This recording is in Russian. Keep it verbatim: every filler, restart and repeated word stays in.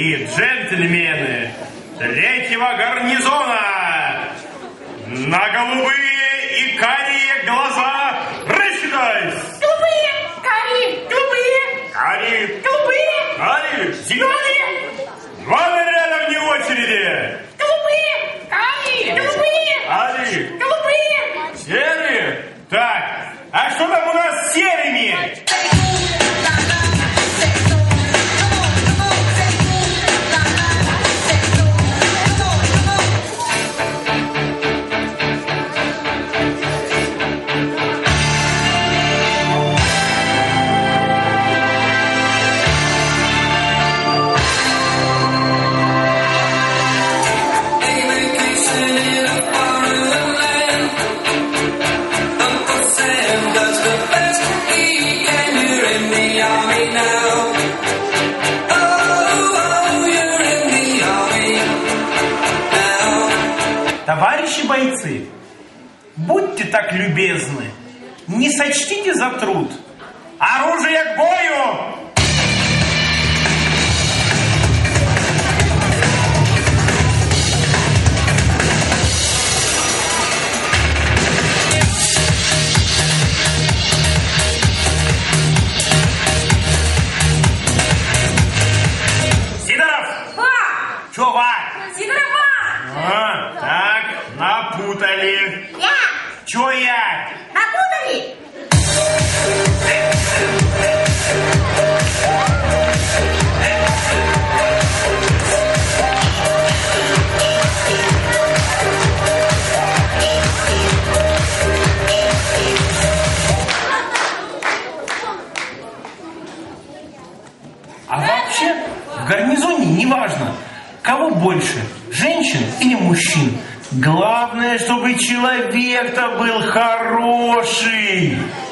и джентльмены третьего гарнизона, на голубые и карие глаза рассчитайся! Голубые, карие, голубые, карие, голубые, карие, зеленые, два наряда вне очереди! голубые, карие, голубые, карие, голубые, серые? Так, а что там у нас с серыми? Товарищи бойцы, будьте так любезны, не сочтите за труд. Оружие к бою! Сидоров! ва, Чё, ва? Сидорова, А, так, напутали. я, Чё я? напутали. А вообще в гарнизоне неважно, кого больше, женщин или мужчин. Главное, чтобы человек-то был хороший.